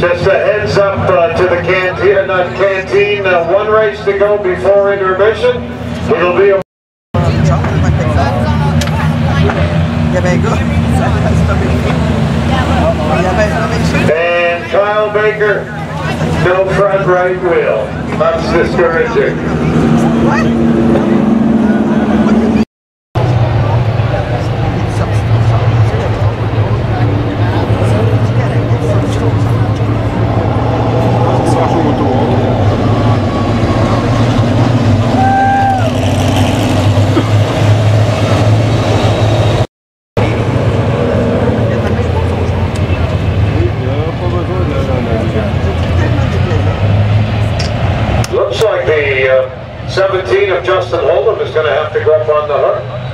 Just a heads up to the canteen, one race to go before intermission. It'll be a and Kyle Baker, no front right wheel. That's discouraging. Looks like the 17 of Justin Hold'em is going to have to go up on the hook.